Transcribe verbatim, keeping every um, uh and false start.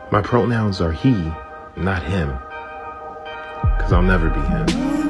My pronouns are he, not him, because I'll never be him.